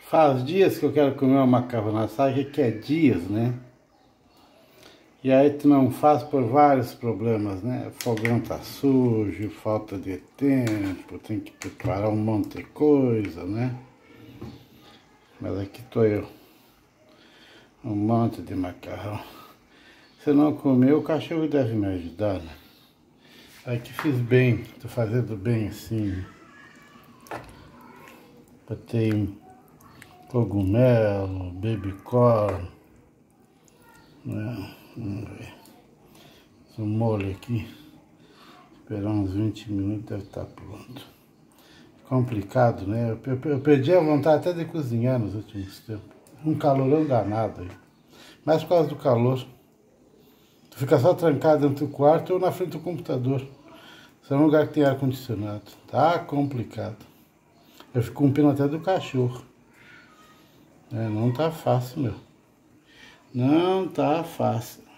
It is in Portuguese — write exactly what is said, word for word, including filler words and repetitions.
Faz dias que eu quero comer uma macarronada, sabe o que é dias, né? E aí tu não faz por vários problemas, né? O fogão tá sujo, falta de tempo, tem que preparar um monte de coisa, né? Mas aqui tô eu. Um monte de macarrão. Se não comer, o cachorro deve me ajudar, né? Aí que fiz bem, tô fazendo bem assim. Botei cogumelo, baby corn, né? Vamos ver. Esse molho aqui. Esperar uns vinte minutos, deve estar pronto. Complicado, né? Eu, eu, eu perdi a vontade até de cozinhar nos últimos tempos. Um calorão danado aí. Mas por causa do calor. Tu fica só trancado dentro do quarto ou na frente do computador. Isso é um lugar que tem ar-condicionado. Tá complicado. Eu fico com pena até do cachorro. É, não tá fácil, meu. Não tá fácil.